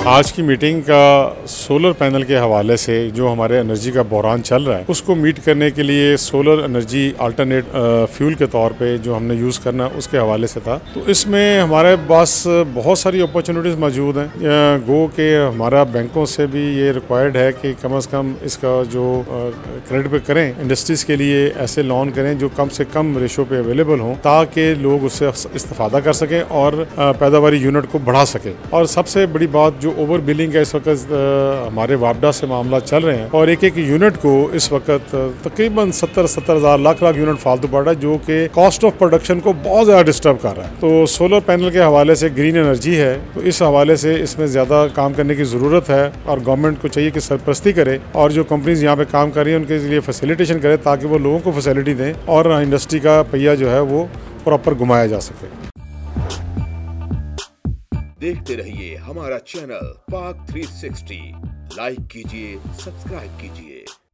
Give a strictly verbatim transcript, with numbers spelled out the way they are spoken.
आज की मीटिंग का सोलर पैनल के हवाले से जो हमारे एनर्जी का बहरान चल रहा है उसको मीट करने के लिए सोलर एनर्जी अल्टरनेट फ्यूल के तौर पे जो हमने यूज़ करना उसके हवाले से था। तो इसमें हमारे पास बहुत सारी अपॉर्चुनिटीज़ मौजूद हैं। गो के हमारा बैंकों से भी ये रिक्वायर्ड है कि कम से कम इसका जो क्रेडिट पे करें, इंडस्ट्रीज़ के लिए ऐसे लोन करें जो कम से कम रेशो पे अवेलेबल हों ताकि लोग उससे इस्तेफादा कर सकें और पैदावारी यूनिट को बढ़ा सकें। और सबसे बड़ी बात जो ओवर बिलिंग का इस वक्त हमारे वापडा से मामला चल रहे हैं और एक एक यूनिट को इस वक्त तकरीबन सत्तर सत्तर हज़ार लाख लाख यूनिट फालतू पड़ रहा है जो कि कॉस्ट ऑफ प्रोडक्शन को बहुत ज़्यादा डिस्टर्ब कर रहा है। तो सोलर पैनल के हवाले से ग्रीन एनर्जी है, तो इस हवाले से इसमें ज़्यादा काम करने की ज़रूरत है और गवर्नमेंट को चाहिए कि सरपरस्ती करे और जो कंपनीज यहाँ पे काम कर रही हैं उनके लिए फैसिलिटेशन करे ताकि वो लोगों को फैसिलिटी दें और इंडस्ट्री का पहिया जो है वो प्रॉपर घुमाया जा सके। देखते रहिए हमारा channel Pak three sixty, like कीजिए, सब्सक्राइब कीजिए।